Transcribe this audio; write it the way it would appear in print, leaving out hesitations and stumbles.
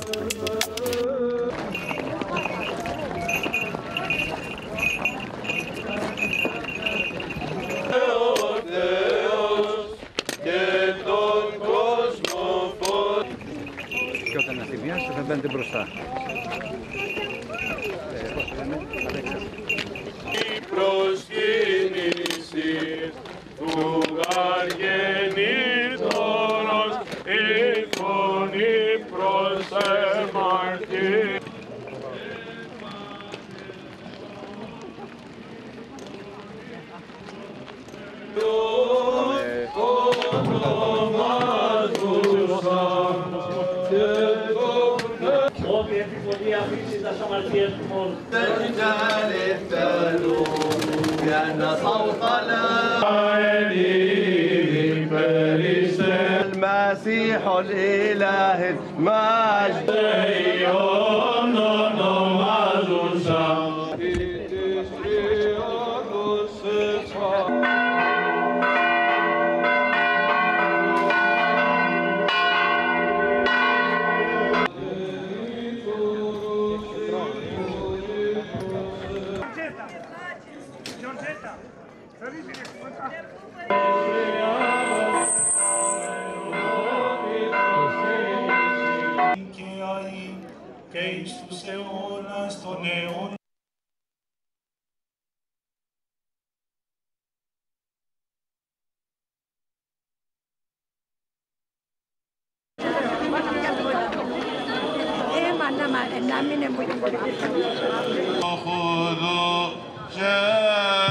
Και όταν αφημιάσετε θα μπαίνετε μπροστά. Η προσκύνηση του γαργενήτωρος, η φωνή προς εμαρτή. Όποια επιφωνία αφήσει τα αμαρτίες του μόνου. المسيح الإله المجد και εις τους αιώνας των αιώνων. να μην είναι πολύ.